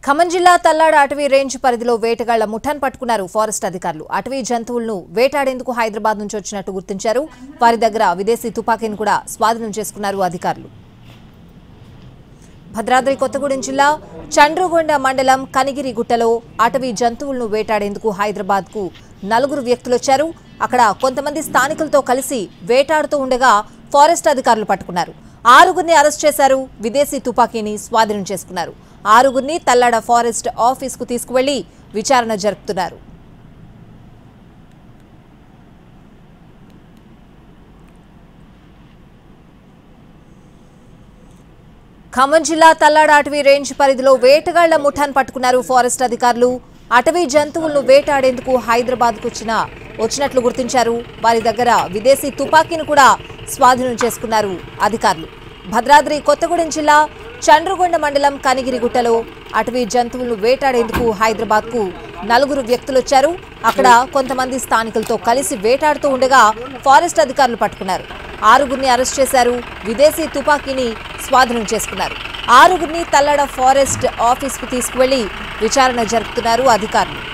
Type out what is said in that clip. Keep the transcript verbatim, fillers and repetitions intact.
ఖమ్మం జిల్లా తల్లాడ అటవీ రేంజ్ పరిధిలో వేటగాళ్ల ముఠాను పట్టుకున్నారు ఫారెస్ట్ అధికారులు. అటవీ జంతువులను వేటాడేందుకు హైదరాబాద్ నుంచి వచ్చినట్టు గుర్తించారు. వారి దగ్గర విదేశీ తుపాకీని కూడా స్వాధీనం చేసుకున్నారు అధికారులు. భద్రాద్రి కొత్తగూడెం జిల్లా చండ్రుగొండ మండలం కనిగిరిగుట్టలో అటవీ జంతువులను వేటాడేందుకు హైదరాబాద్ కు నలుగురు వ్యక్తులు వచ్చారు. అక్కడ కొంతమంది స్థానికులతో కలిసి వేటాడుతూ ఉండగా ఫారెస్ట్ అధికారులు పట్టుకున్నారు. ఆరుగురిని అరెస్ట్ చేశారు. విదేశీ తుపాకీని స్వాధీనం చేసుకున్నారు. ఆరుగురిని తల్లాడ ఫారెస్ట్ ఆఫీస్ కు తీసుకువెళ్లి విచారణ జరుపుతున్నారు. ఖమ్మం జిల్లా తల్లాడ అటవీ రేంజ్ పరిధిలో వేటగాళ్ల ముఠాను పట్టుకున్నారు ఫారెస్ట్ అధికారులు. అటవీ జంతువులను వేటాడేందుకు హైదరాబాద్ కు వచ్చిన వచ్చినట్లు గుర్తించారు. వారి దగ్గర విదేశీ తుపాకీని కూడా స్వాధీనం చేసుకున్నారు అధికారులు. భద్రాద్రి కొత్తగూడెం జిల్లా చండ్రుగొండ మండలం కనిగిరిగుట్టలో అటవీ జంతువులను వేటాడేందుకు హైదరాబాద్ కు నలుగురు వ్యక్తులు వచ్చారు. అక్కడ కొంతమంది స్థానికులతో కలిసి వేటాడుతూ ఉండగా ఫారెస్ట్ అధికారులు పట్టుకున్నారు. ఆరుగురిని అరెస్ట్ చేశారు. విదేశీ తుపాకీని స్వాధీనం చేసుకున్నారు. ఆరుగురిని తల్లాడ ఫారెస్ట్ ఆఫీస్ కు తీసుకువెళ్లి విచారణ జరుపుతున్నారు అధికారులు.